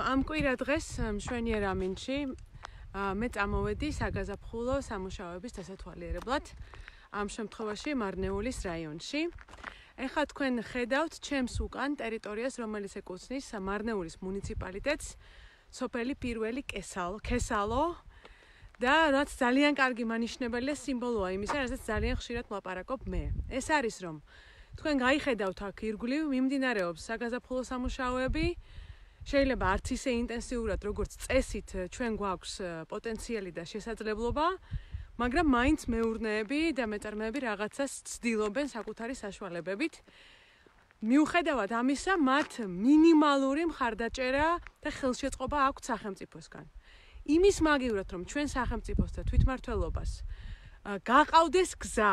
ამ კვირა დღეს მშვენიერ ამინდში მე წამოვედი საგაზაფხულო სამუშაოების დასათვალიერებლად ამ შემთხვევაში მარნეულის რაიონში. ეხლა თქვენ ხედავთ ჩემს უკან ტერიტორიას, რომელიც ეკუთვნის მარნეულის მუნიციპალიტეტს, სოფელი პირველი ქესალო და რაც ძალიან კარგი მანიშნებელია სიმბოლოა იმისა, რასაც ძალიან ხშირად ვლაპარაკობ მე. ეს არის რომ თქვენ გაიხედავთ აქ ირგვლივ მიმდინარეობს საგაზაფხულო სამუშაოები. შეიძლება არც ისე ინტენსიურად, როგორც წესით ჩვენ გვაქვს პოტენციალი და შესაძლებლობა, მაგრამ მაინც მეურნეები და მეწარმეები რაღაცას ცდილობენ საკუთარი საშუალებებით. მიუხედავად ამისა, მათ მინიმალური მხარდაჭერა და ხელშეწყობა აქვთ სახელმწიფოსგან. იმის მაგივრად, რომ ჩვენ სახელმწიფოს და თვითმმართველობას გაყავდეს გზა,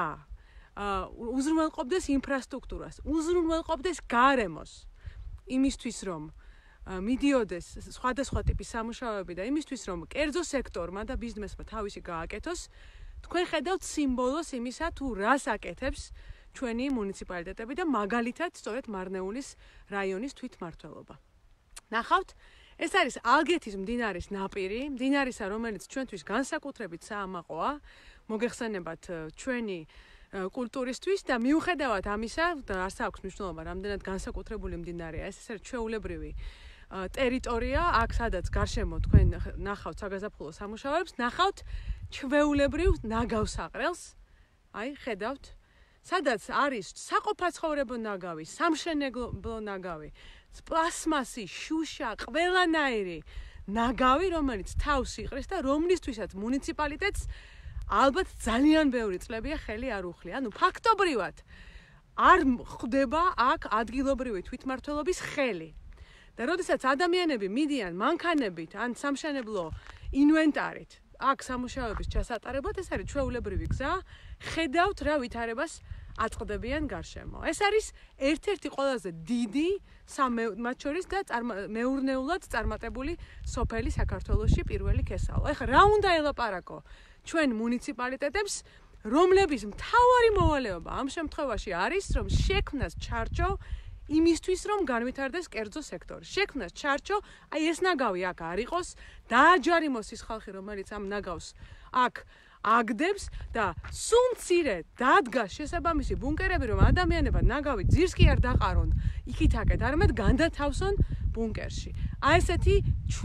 უზრუნველყოფდეს ინფრასტრუქტურას, უზრუნველყოფდეს გარემოს, იმისთვის რომ მიდიოდეს სხვადასხვა ტიპის სამუშაოები და იმისთვის რომ კერძო სექტორმა და ბიზნესმა თავისი გააკეთოს, თქვენ ხედავთ სიმბოლოს იმისა, თუ რას აკეთებს ჩვენი მუნიციპალიტეტები და მაგალითად სწორედ მარნეულის რაიონის თვითმმართველობა. ნახავთ, ეს არის ალგეთის მდინარის ნაპირი, მდინარისა, რომელიც ჩვენთვის განსაკუთრებით საამაყოა, მოგეხსენებათ ჩვენი კულტურისთვის და მიუხედავად ამისა, და არც აქვს მნიშვნელობა, რამდენად განსაკუთრებული მდინარეა, ეს არის ჩვეულებრივი ტერიტორია, აქ სადაც გარშემო თქვენ ნახავთ საგაზაფხულო სამუშაოებს, ნახავთ ჩვეულებრივ ნაგავსაყრელს, აი ხედავთ, სადაც არის საყოფაცხოვრებო ნაგავი, სამშენებლო ნაგავი, პლასმასი, შუშა, ყველანაირი ნაგავი, რომელიც თავს იყრის და რომლისთვისაც მუნიციპალიტეტს ალბათ ძალიან ბევრი წლებია ხელი არ უხლია. ანუ ფაქტობრივად არ ხვდება აქ ადგილობრივი თვითმმართველობის ხელი. და როდესაც ადამიანები მიდიან მანქანებით ან სამშენებლო ინვენტარით აქ სამუშაოების ჩასატარებლად, ეს არის ჩვეულებრივი გზა, ხედავთ რა ვითარებას აწყდებიან გარშემო. ეს არის ერთ-ერთი ყველაზე დიდი მათ შორის და მეურნეულად წარმატებული სოფელი საქართველოში პირველი ქესალო. ეხლა რა უნდა ელაპარაკო ჩვენ მუნიციპალიტეტებს, რომლების მთავარი მოვალეობა ამ შემთხვევაში არის, რომ შექმნას ჩარჩო იმისთვის, რომ განვითარდეს კერძო სექტორი. შექმნას ჩარჩო, აი ეს ნაგავი აქ არ იყოს, დააჯარიმოს ის ხალხი, რომელიც ამ ნაგავს აქ აგდებს და სულ მცირე დადგას შესაბამისი ბუნკერები, რომ ადამიანებმა ნაგავი ძირს კი არ დაყარონ, იქით აკეთ, არამედ განდათავსონ ბუნკერში. აი ესეთი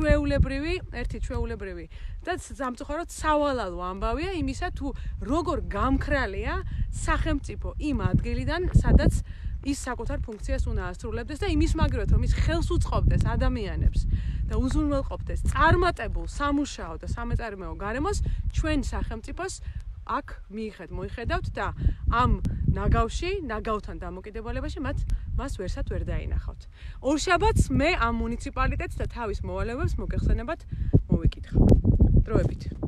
ერთი ჩვეულებრივი და სამწუხაროდ სავალალო ამბავია იმისა, თუ როგორ გამქრალია სახელმწიფო იმ ადგილიდან, სადაც ის საკუთარ ფუნქციას უნდა ასრულებდეს და იმის მაგივრად, რომ ის ხელს უწყობდეს ადამიანებს და უზრუნველყოფდეს წარმატებულ სამუშაო და სამეწარმეო გარემოს, ჩვენ სახელმწიფოს აქ მოიხედავთ და ამ ნაგავში, ნაგავთან დამოკიდებულებაში მას ვერსად ვერ დაინახავთ. ორშაბათს მე ამ მუნიციპალიტეტს და თავის მოვალეობებს მოგეხსენებათ მოვიკითხავ. დროებით.